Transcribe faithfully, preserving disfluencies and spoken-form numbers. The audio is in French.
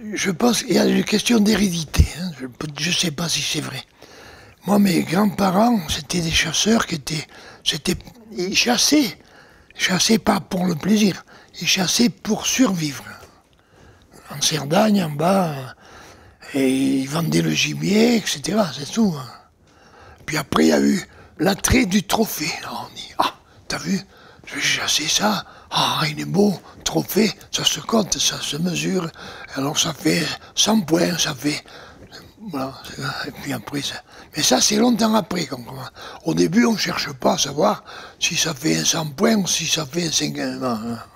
Je pense qu'il y a une question d'hérédité, hein. Je ne sais pas si c'est vrai. Moi, mes grands-parents, c'était des chasseurs qui étaient... C'était, ils chassaient. Ils chassaient pas pour le plaisir. Ils chassaient pour survivre. En Cerdagne, en bas, et ils vendaient le gibier, et cetera. C'est tout. Hein. Puis après, il y a eu l'attrait du trophée. Alors on dit, ah, t'as vu, je vais chasser ça. Ah, il est beau, trophée, ça se compte, ça se mesure. Alors ça fait cent points, ça fait... Voilà, et puis après ça. Mais ça, c'est longtemps après qu'on commence. Au début, on ne cherche pas à savoir si ça fait un cent points ou si ça fait un cinquante.